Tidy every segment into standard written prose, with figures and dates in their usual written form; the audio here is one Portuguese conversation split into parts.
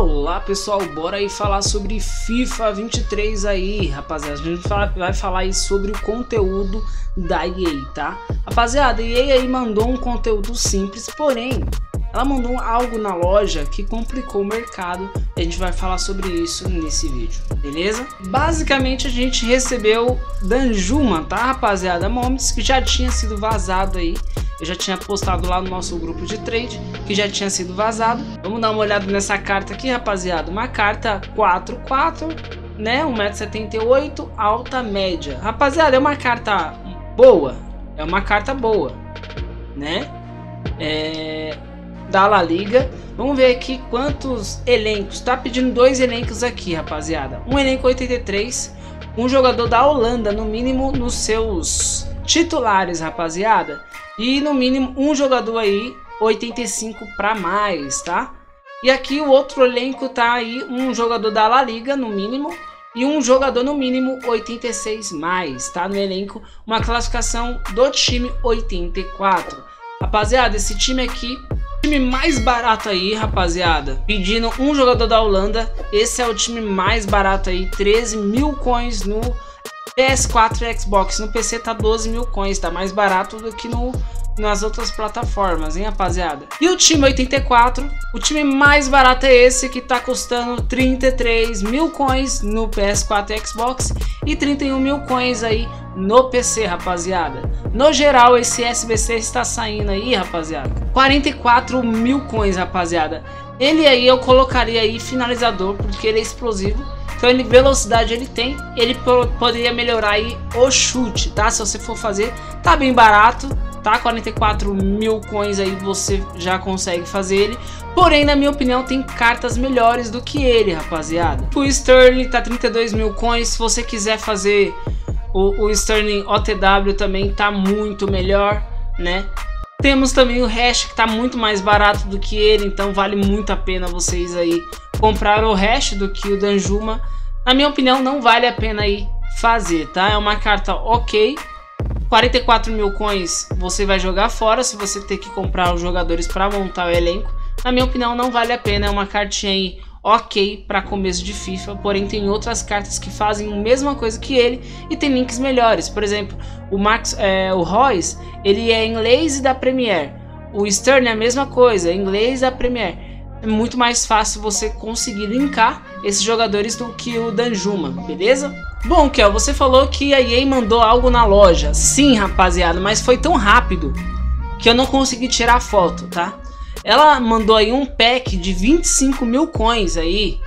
Olá pessoal, bora aí falar sobre FIFA 23 aí, rapaziada. A gente vai falar aí sobre o conteúdo da EA, tá? Rapaziada, a EA aí mandou um conteúdo simples, porém ela mandou algo na loja que complicou o mercado e a gente vai falar sobre isso nesse vídeo, beleza? Basicamente a gente recebeu Danjuma, tá, rapaziada? Moments que já tinha sido vazado aí. Eu já tinha postado lá no nosso grupo de trade que já tinha sido vazado. Vamos dar uma olhada nessa carta aqui, rapaziada. Uma carta 4/4, né? 1,78 m, alta média. Rapaziada, é uma carta boa. É uma carta boa, né? Da La Liga. Vamos ver aqui quantos elencos. Tá pedindo 2 elencos aqui, rapaziada. Um elenco 83. Um jogador da Holanda, no mínimo, nos seus titulares, rapaziada. E no mínimo um jogador aí 85 para mais, tá? E aqui o outro elenco tá aí um jogador da La Liga no mínimo e um jogador no mínimo 86 mais, tá? No elenco uma classificação do time 84. Rapaziada, esse time aqui, time mais barato aí, rapaziada, pedindo um jogador da Holanda. Esse é o time mais barato aí, 13 mil coins no PS4 e Xbox. No PC tá 12 mil coins, tá mais barato do que nas outras plataformas, hein, rapaziada. E o time 84, o time mais barato é esse, que tá custando 33 mil coins no PS4 e Xbox e 31 mil coins aí no PC, rapaziada. No geral, esse SBC está saindo aí, rapaziada, 44 mil coins, rapaziada. Ele aí eu colocaria aí finalizador, porque ele é explosivo. Então ele, velocidade ele tem, ele poderia melhorar aí o chute, tá? Se você for fazer, tá bem barato, tá? 44 mil coins aí você já consegue fazer ele. Porém, na minha opinião, tem cartas melhores do que ele, rapaziada. O Sterling tá 32 mil coins. Se você quiser fazer o Sterling OTW também tá muito melhor, né? Temos também o Hash, que tá muito mais barato do que ele, então vale muito a pena vocês aí comprar o Hash do que o Danjuma. Na minha opinião, não vale a pena aí fazer, tá? É uma carta ok. 44 mil coins você vai jogar fora se você ter que comprar os jogadores para montar o elenco. Na minha opinião, não vale a pena. É uma cartinha aí ok para começo de FIFA, porém tem outras cartas que fazem a mesma coisa que ele e tem links melhores. Por exemplo, o Royce, ele é inglês e da Premier. O Sterling é a mesma coisa, inglês da Premier. É muito mais fácil você conseguir linkar esses jogadores do que o Danjuma, beleza? Bom, Kel, você falou que a EA mandou algo na loja. Sim, rapaziada, mas foi tão rápido que eu não consegui tirar foto, tá? Ela mandou aí um pack de 25 mil coins aí,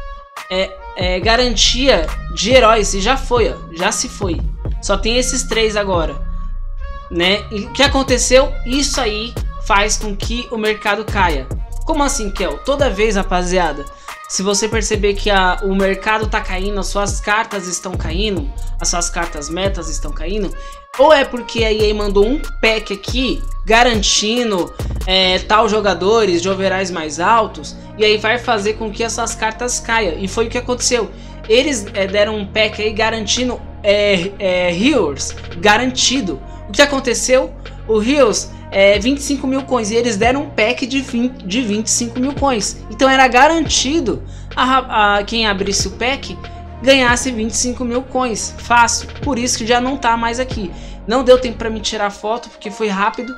garantia de heróis, e já foi, ó, já se foi. Só tem esses 3 agora, né? E o que aconteceu? Isso aí faz com que o mercado caia. Como assim, Kel? Toda vez, rapaziada, se você perceber que o mercado tá caindo, as suas cartas estão caindo, as suas cartas metas estão caindo, ou é porque a EA mandou um pack aqui garantindo tal jogadores de overalls mais altos, e aí vai fazer com que essas cartas caiam. E foi o que aconteceu. Eles deram um pack aí garantindo Heroes garantido. O que aconteceu? O Heroes 25 mil coins, e eles deram um pack de 25 mil coins. Então era garantido a quem abrisse o pack ganhasse 25 mil coins, fácil. Por isso que já não tá mais aqui. Não deu tempo para me tirar foto porque foi rápido,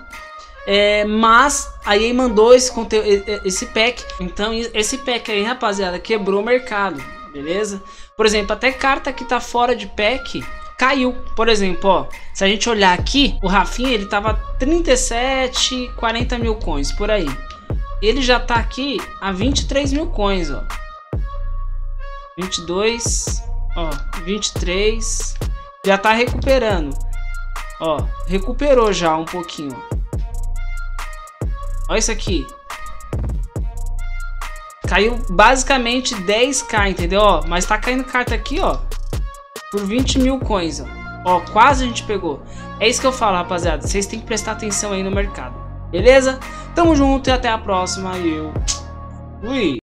mas a EA mandou esse pack. Então esse pack aí, rapaziada, quebrou o mercado, beleza? Por exemplo, até carta que tá fora de pack caiu. Por exemplo, ó, se a gente olhar aqui, o Rafinha, ele tava 37, 40 mil coins, por aí. Ele já tá aqui a 23 mil coins, ó. 22, ó, 23. Já tá recuperando. Ó, recuperou já um pouquinho. Olha isso aqui. Caiu basicamente 10k, entendeu? Ó, mas tá caindo carta aqui, ó, por 20 mil coins, ó, quase a gente pegou. É isso que eu falo, rapaziada, vocês têm que prestar atenção aí no mercado, beleza? Tamo junto e até a próxima, e eu fui!